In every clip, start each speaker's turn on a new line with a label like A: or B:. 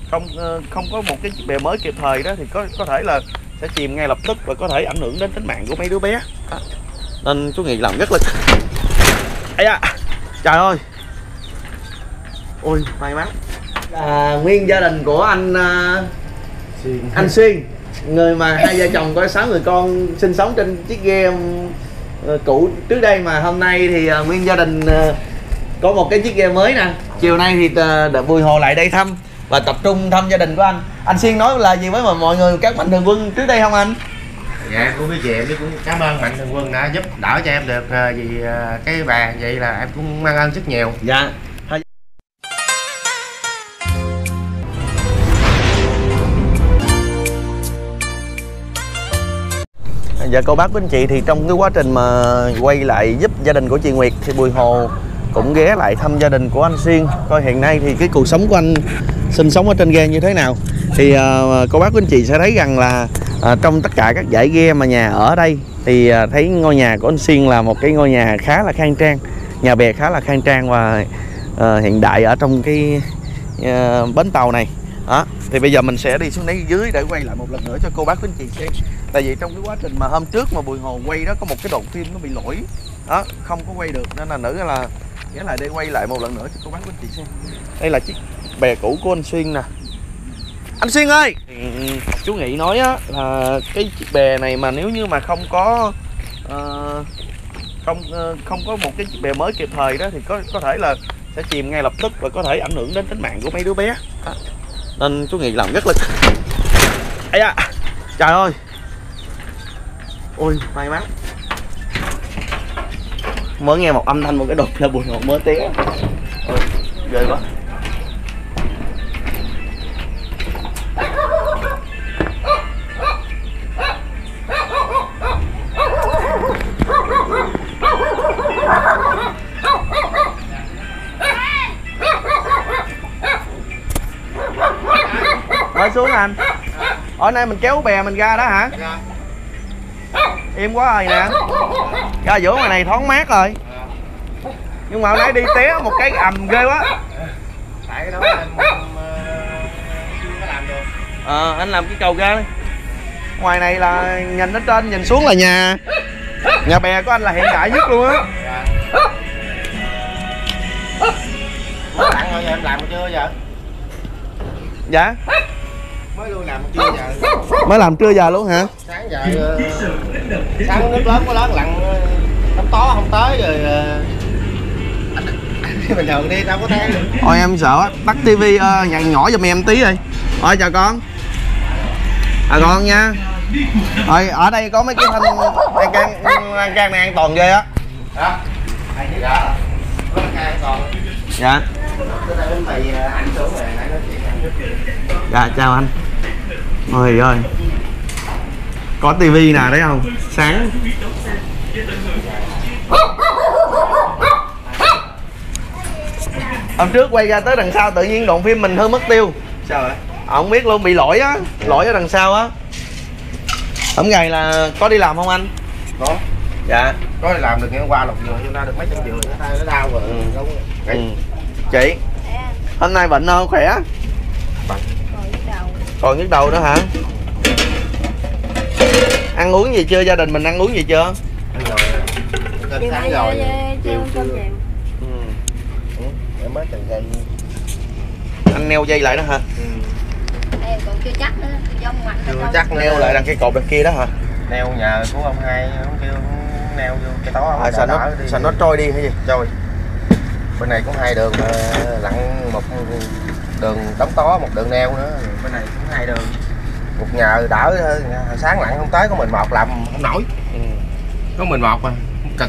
A: không có một cái chiếc bè mới kịp thời đó thì có thể là sẽ chìm ngay lập tức và có thể ảnh hưởng đến tính mạng của mấy đứa bé đó. Nên chú Nghị làm rất là ấy à, trời ơi, ôi may mắn nguyên gia đình của anh Xuyên, người mà hai vợ chồng có 6 người con sinh sống trên chiếc ghe cũ trước đây, mà hôm nay thì nguyên gia đình có một cái chiếc ghe mới nè. Chiều nay thì Bùi Hồ lại đây thăm và tập trung thăm gia đình của anh. Anh Xuyên nói là gì với mọi người, các mạnh thường quân trước đây không anh?
B: Dạ cũng biết gì, em cũng cảm ơn mạnh thường quân đã giúp đỡ cho em được vì cái bè vậy là em cũng mang ơn rất nhiều.
A: Dạ. Dạ cô bác quý anh chị, thì trong cái quá trình mà quay lại giúp gia đình của chị Nguyệt thì Bùi Hồ cũng ghé lại thăm gia đình của anh Xuyên coi hiện nay thì cái cuộc sống của anh sinh sống ở trên ghe như thế nào. Thì cô bác quý anh chị sẽ thấy rằng là trong tất cả các dãy ghe mà nhà ở đây thì thấy ngôi nhà của anh Xuyên là một cái ngôi nhà khá là khang trang, nhà bè khá là khang trang và hiện đại ở trong cái bến tàu này đó. Thì bây giờ mình sẽ đi xuống đấy dưới để quay lại một lần nữa cho cô bác quý anh chị xem. Tại vì trong cái quá trình mà hôm trước mà Bùi Hồ quay đó có một cái đoạn phim nó bị lỗi đó, không có quay được, nên là nữ là ghé lại đây quay lại một lần nữa cho cô bác quý anh chị xem. Đây là chiếc bè cũ của anh Xuyên nè. Anh Xuyên ơi, chú Nghị nói á là cái chiếc bè này mà nếu như mà không có không có một cái chiếc bè mới kịp thời đó thì có thể là sẽ chìm ngay lập tức và có thể ảnh hưởng đến tính mạng của mấy đứa bé đó. Nên chú Nghị làm rất là ấy à, trời ơi, ôi may mắn. Mới nghe một âm thanh một cái đột là Bùi Hồ mới té. Ôi ghê quá. Nói xuống anh. Ở nay mình kéo bè mình ra đó hả? Im quá rồi nè. Ra giữa ngoài này thoáng mát rồi. Nhưng mà hôm nay đi té một cái ầm ghê quá.
B: Tại cái đó em chưa có làm được.
A: Anh làm cái cầu ra đi. Ngoài này là nhìn ở trên nhìn xuống là nhà bè của anh là hiện đại nhất luôn á.
B: Mới lặn thôi, em làm chưa giờ?
A: Dạ.
B: Mới luôn làm chưa giờ?
A: Mới làm trưa giờ luôn hả?
B: Sáng giờ sáng nước lớn có lớn lặn tắm tó không tới rồi bình thường đi đâu có thấy.
A: Ôi em sợ á, tắt tivi nhằn nhỏ giùm em tí đi. Ôi chào con. Con nha. Rồi ở đây có mấy cái thanh lan can này an toàn ghê á.
B: Hả? Dạ. Có lan can an toàn.
A: Dạ. Dạ chào anh. Ôi ơi, có tivi nè thấy không, sáng. Hôm trước quay ra tới đằng sau tự nhiên đoạn phim mình hơi mất tiêu.
B: Sao vậy?
A: Không biết luôn, bị lỗi á, lỗi ở đằng sau á. Hôm ngày là có đi làm không anh?
B: Có.
A: Dạ.
B: Có đi làm được, ngày hôm qua lục dừa cho ra được mấy trăm dừa, nó đau rồi.
A: Chị, hôm nay bệnh không, khỏe? Còn nhức đầu nữa hả? Ăn uống gì chưa? Gia đình mình ăn uống gì chưa?
B: Ăn rồi. Cơm sáng rồi. Chiều chưa. Em mới từng dây.
A: Anh neo dây lại đó hả?
C: Đây còn chưa chắc nữa, giống mạnh
B: chưa chắc
A: neo lại đằng cây cột đằng kia đó hả?
B: Neo nhờ của ông hai, ông kêu neo vô cái tó.
A: Sao nó trôi đi hay gì?
B: Trôi. Bên này cũng hai đường lặn, một đường đóng tó, một đường neo nữa. Bên này cũng hai đường. Một nhờ đỡ, hồi sáng lặn không tới, có mình một làm không nổi. Có mình một mà cực.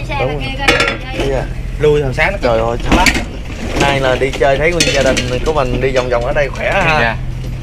A: Lui hồi sáng nó trời ơi lắm. Nay là đi chơi thấy nguyên gia đình của mình đi vòng vòng ở đây khỏe ha.
B: Dạ.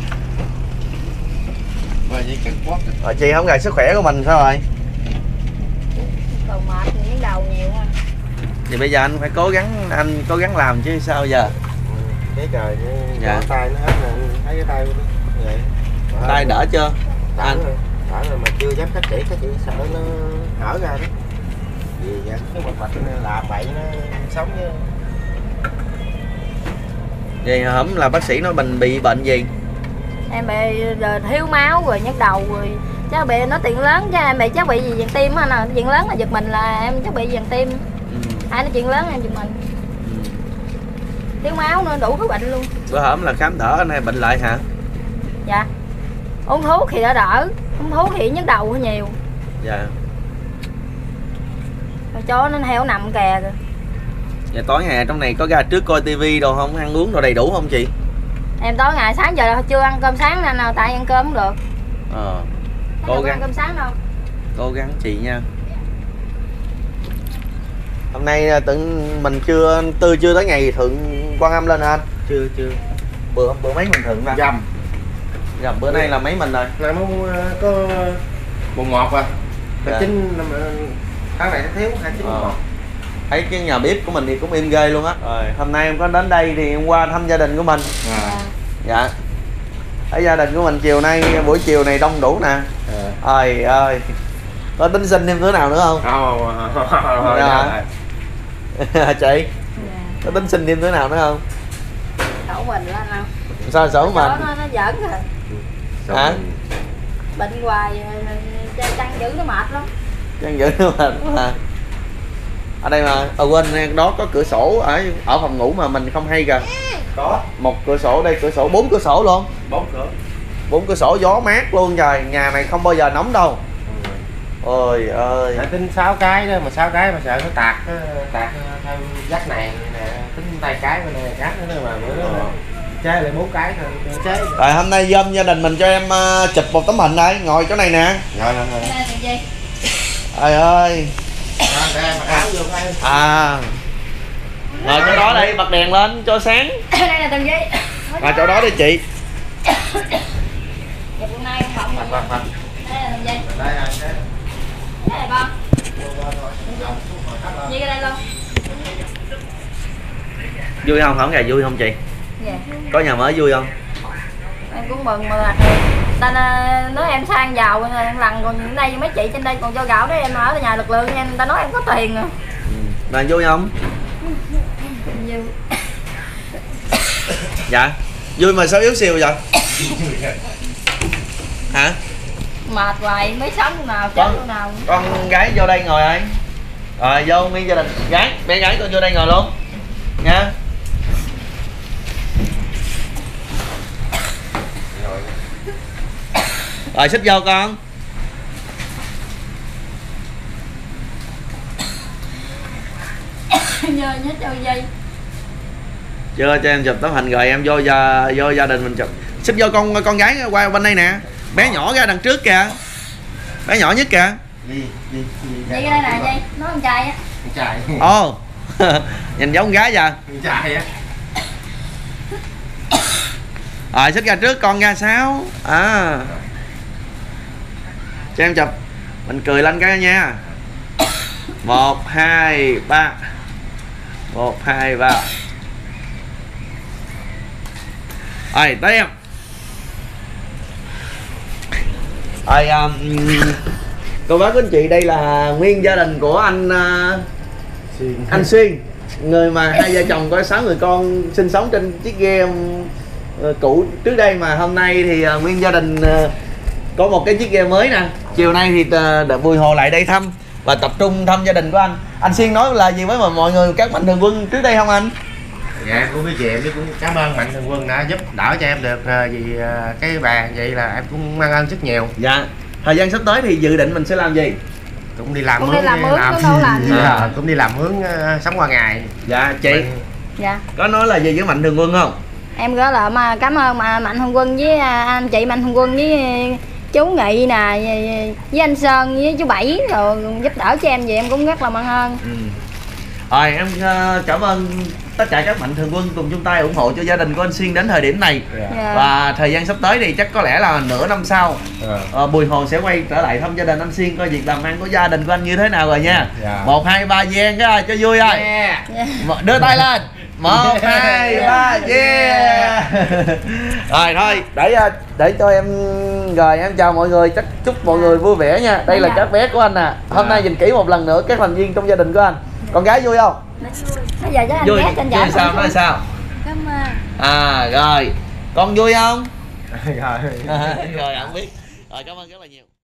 A: Chị không gài sức khỏe của mình sao rồi?
C: Đầu mệt thì miếng đầu nhiều quá.
A: Thì bây giờ anh phải cố gắng làm chứ sao giờ.
B: Cái trời dạ. Tay nó hết rồi, thấy cái tay vậy.
A: Tay đỡ chưa?
B: Đỡ rồi mà chưa dám cắt chỉ sợ nó hở ra đó. Vì vậy cái mạch làm bậy nó sống chứ.
A: Vậy hổm là bác sĩ nói mình bị bệnh gì?
C: Em bị thiếu máu rồi nhức đầu rồi. Chắc bị nó chuyện lớn chứ em bị chắc bị gì vàng tim á nè. Chuyện lớn là giật mình là em chắc bị vàng tim. Ai nói chuyện lớn em giật mình. Thiếu máu nữa đủ thứ bệnh luôn.
A: Bữa hổm là khám đỡ anh hay bệnh lại hả?
C: Dạ. Uống thuốc thì đã đỡ, uống thuốc thì nhức đầu hơi nhiều.
A: Dạ.
C: Rồi chó nó heo nằm kè rồi.
A: Dạ tối ngày trong này có ra trước coi tivi đồ không, ăn uống đồ đầy đủ không chị?
C: Em tối ngày sáng giờ là chưa ăn cơm sáng nên nào tại ăn cơm không được.
A: Cố gắng.
C: Ăn cơm sáng đâu.
A: Cố gắng chị nha. Hôm nay mình chưa tới ngày thượng Quan Âm lên hả anh?
B: Chưa.
A: Bữa mấy mình thượng ra? Dầm bữa nay là mấy mình rồi?
B: Là có mùng 1 à.
A: Dạ.
B: Tháng này nó thiếu 29 mùng 1.
A: Thấy cái nhà bếp của mình thì cũng im ghê luôn á. Rồi hôm nay em có đến đây thì em qua thăm gia đình của mình. Dạ. Thấy gia đình của mình buổi chiều này đông đủ nè. Trời ơi. Có tính xin thêm thứ nào nữa không? Dạ. Chị. Có tính xin thêm thứ nào nữa không?
C: Sổ mình đó anh.
A: Sao sổ mình?
C: Nó giỡn rồi.
A: Hả?
C: Bệnh hoài chăn giữ nó mệt lắm.
A: Chăn giữ nó mệt mà. Ở đây mà quên đó có cửa sổ ở phòng ngủ mà mình không hay kìa.
B: Có.
A: Một cửa sổ đây, bốn cửa sổ luôn. 4 cửa sổ gió mát luôn trời, nhà này không bao giờ nóng đâu. Ôi ơi.
B: Tính 6 cái đó mà 6 cái mà sợ nó tạt theo dắt này nè, tính tay cái bên này cắt nữa mà bữa đó chế lại 4 cái thôi chế.
A: Rồi hôm nay dâm gia đình mình cho em chụp một tấm hình đây, ngồi chỗ này nè.
B: Rồi.
A: Trời ơi. Ngồi chỗ đó đây, bật đèn lên cho sáng.
C: Đây là tờ giấy.
A: Ngồi chỗ đó đi chị.
C: Dạ bữa nay không. Đây là tờ giấy.
B: Đây là
C: Đây là con. Gì cái đây luôn.
A: Vui không? Hổng gà vui không chị?
C: Dạ.
A: Có nhà mới vui không?
C: Em cũng mừng mà ta nói em sang giàu lần còn đây mấy chị trên đây còn cho gạo đó em ở nhà lực lượng nha, người ta nói em có tiền rồi.
A: Là vui không?
C: Vui.
A: Dạ. Vui mà sao yếu xìu vậy? Hả?
C: Mệt hoài mới sống lúc nào chết lúc nào.
A: Con gái vô đây ngồi ơi. Rồi vô nguyên gia đình gái, bé gái con vô đây ngồi luôn nha. Rồi xích vô con.
C: Nhớ nhớ cho dây.
A: Chưa cho em chụp tấm hình rồi em vô gia đình mình chụp. Xích vô con gái qua bên đây nè. Bé nhỏ ra đằng trước kìa. Bé nhỏ nhất kìa.
C: Vậy cái đây nè dây, nó con trai á.
B: Con trai.
A: Ồ. Nhìn giống con gái vậy.
B: Con trai á.
A: Rồi xích ra trước con ra sao? Cho em chụp. Mình cười lên cái nha. 1 2 3. 1 2 3. Rồi tới em. Rồi cô bác quý anh chị, đây là nguyên gia đình của anh Xuyên, người mà hai vợ chồng có 6 người con sinh sống trên chiếc ghe cũ trước đây, mà hôm nay thì nguyên gia đình có một cái chiếc ghe mới nè. Chiều nay thì Bùi Hồ lại đây thăm và tập trung thăm gia đình của anh. Anh Xuyên nói là gì với mọi người, các mạnh thường quân trước đây không anh?
B: Dạ cũng biết về em cũng cảm ơn mạnh thường quân đã giúp đỡ cho em được vì cái bàn vậy là em cũng mang ơn rất nhiều.
A: Dạ. Thời gian sắp tới thì dự định mình sẽ làm gì?
B: Cũng đi làm
C: Cũng
B: mướn.
C: đi làm mướn chứ đâu làm gì.
B: Cũng đi làm mướn sống qua ngày.
A: Dạ chị.
C: Dạ.
A: Có nói là gì với mạnh thường quân không?
C: Em gửi lại mà cảm ơn mạnh thường quân với anh chị mạnh thường quân với chú Nghị nè, với anh Sơn với chú Bảy rồi giúp đỡ cho em, vậy em cũng rất là mang ơn.
A: Rồi em cảm ơn tất cả các mạnh thường quân cùng chung tay ủng hộ cho gia đình của anh Xuyên đến thời điểm này. Và thời gian sắp tới thì chắc có lẽ là nửa năm sau Bùi Hồ sẽ quay trở lại thăm gia đình anh Xuyên, coi việc làm ăn của gia đình của anh như thế nào rồi nha. 1 2 3 giang cái cho vui ơi. Đưa tay lên. 1 2 3 yeah. Rồi thôi để cho em rồi em chào mọi người, chắc chúc mọi người vui vẻ nha. Đây là các bé của anh nè. Hôm nay nhìn kỹ một lần nữa các thành viên trong gia đình của anh. Con gái vui không?
C: Bây giờ cho anh
A: Vui.
C: ghé trên
A: Vui sao? Nói sao?
C: Cảm ơn.
A: Rồi con vui không?
B: Rồi.
A: Rồi không biết. Rồi cảm ơn rất là nhiều.